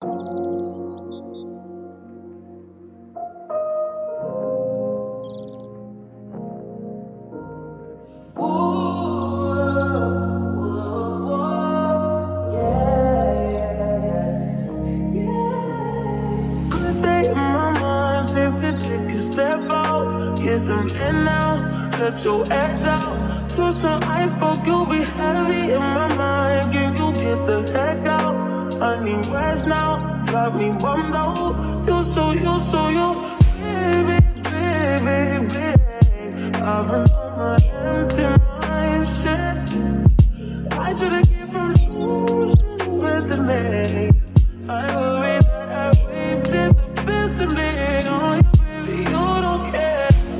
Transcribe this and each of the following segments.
Let your edge out to some iceberg, you'll be heavy in my mind. Can you get the heck out? I need rest now, got me bummed out. You so baby, baby, baby. I've been on my empty mind, shit. I should've came from losing the best of me. I worry that I wasted the best of me on you, baby, you don't care.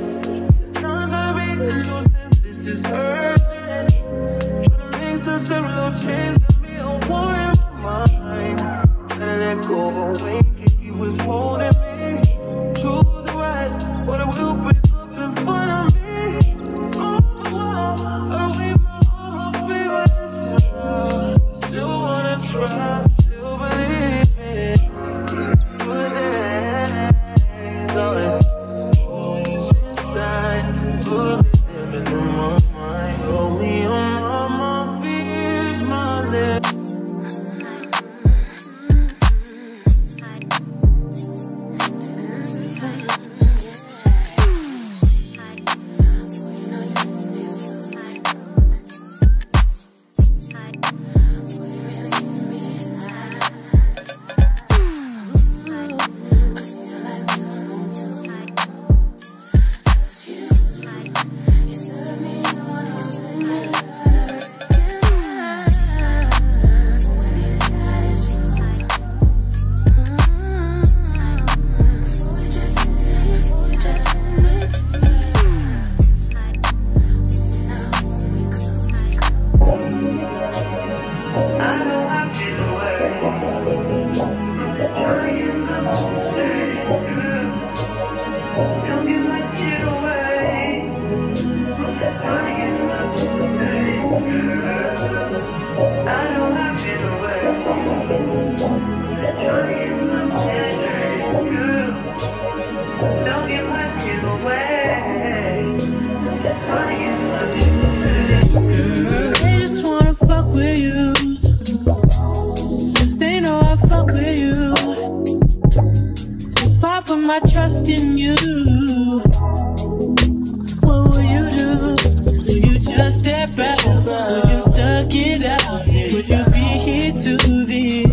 This is urgent. Trying to make sense of little change to be a war in my mind. Gotta let go away, he was holding me to the right, but it will break up in front of me. All the while, I wave my arm, I feel it. Still wanna try, still believe it. Good days, always always inside. Good. Hold me on my fears, my neck. They just wanna fuck with you. Cause they know I fuck with you. If I put my trust in you, what will you do? Will you just step back? Will you duck it out? Will you be here to the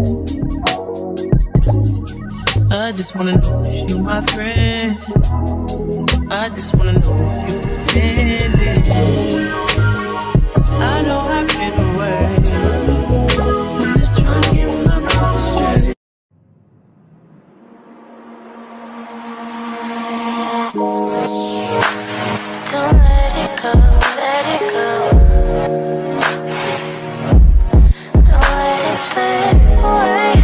end? I just wanna know if you my friend. I just wanna know if you pretending. I know I've been away. I'm just trying to get my mind straight. Don't let it go, let it go. Don't let it slip away.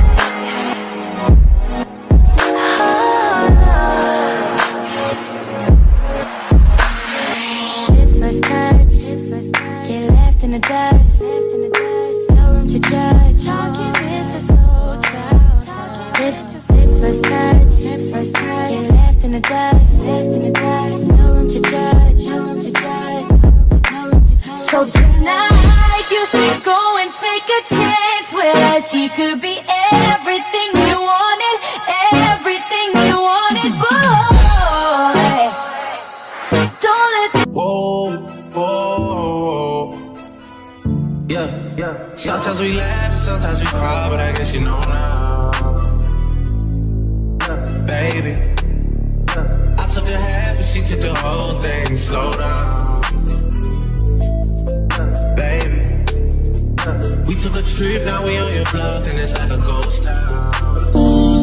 First touch, get left in the dust. No room to judge. Talking business, so proud. Lips first touch, get left in the dust. No room to judge. So tonight you should go and take a chance with her. She could be everything you wanted, everything you wanted, boy. Don't let. Whoa, whoa, yeah. Sometimes we laugh and sometimes we cry, but I guess you know now, baby. I took a half and she took the whole thing. Slow down, baby. We took a trip, now we on your block and it's like a ghost town.